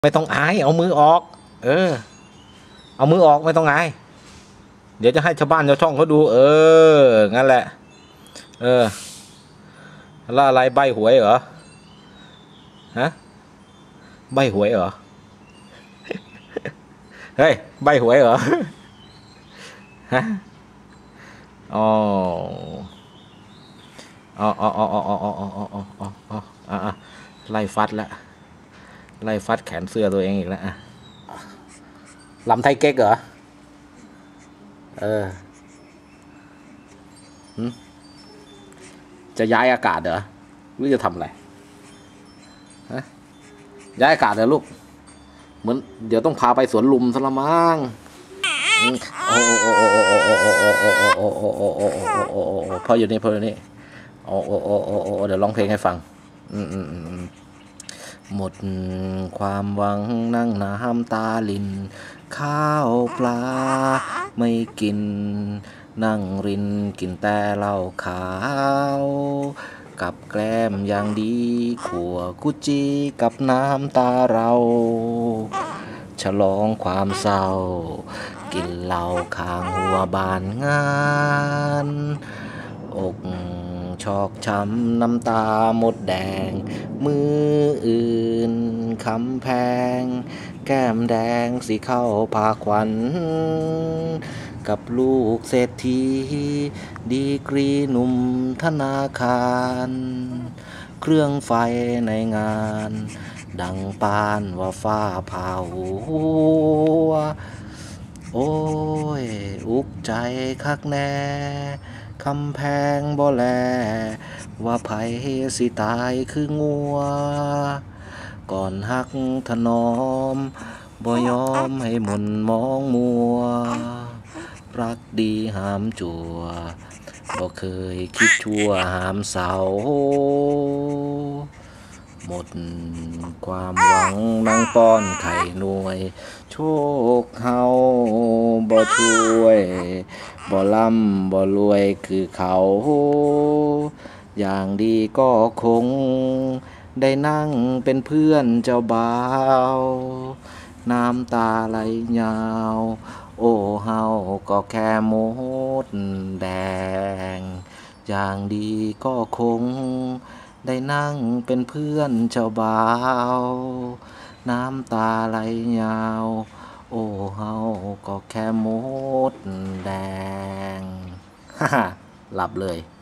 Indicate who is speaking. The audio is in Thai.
Speaker 1: ไม่ต้องอายเอามือออกเอามือออกไม่ต้องอายเดี๋ยวจะให้ชาวบ้านชาวช่องเขาดูงั้นแหละแล้วอะไรใบหวยเหรอฮะใบหวยเหรอเฮ้ยใบหวยเหรอฮะอ๋อไล่ฟัดละไล่ฟัดแขนเสื้อตัวเองอีกแล้วลำไทยเก๊กเหรอจะย้ายอากาศเหรอหรือจะทำอะไรฮะย้ายอากาศเหรอลูกเหมือนเดี๋ยวต้องพาไปสวนลุมซะละมั้งพออยู่นี่เดี๋ยวร้องเพลงให้ฟังหมดความหวังนั่งน้ำตาลินข้าวปลาไม่กินนั่งรินกินแต่เหล้าขาวกับแกล้มอย่างดีขัวกุจีกับน้ำตาเราฉลองความเศร้ากินเหล้าข้างหัวบานงานอกชอกช้ำน้ำตาหมดแดงมืออื่นคำแพงแก้มแดงสีเข้าพาขวัญกับลูกเศรษฐีดีกรีหนุ่มธนาคารเครื่องไฟในงานดังปานว่าฟ้าผ่าหัวโอ้ยอุกใจคักแน่คำแพงบ่แลว่าไผสิตายคืองัวก่อนหักถนอมบ่ยอมให้หมุนมองมัวรักดีหามจัวบ่เคยคิดชั่วหามเศร้าหมดความหวังนั่งป้อนไข่หน่วยโชคเฮาบ่ช่วยบ่ร่ำบ่รวยคือเขาอย่างดีก็คงได้นั่งเป็นเพื่อนเจ้าบ่าวน้ำตาไหลยาวโอ้เฮาก็แค่มดแดงอย่างดีก็คงได้นั่งเป็นเพื่อนเจ้าบ่าวน้ำตาไหลยาวโอ้เฮาก็แค่มดแดง หลับเลย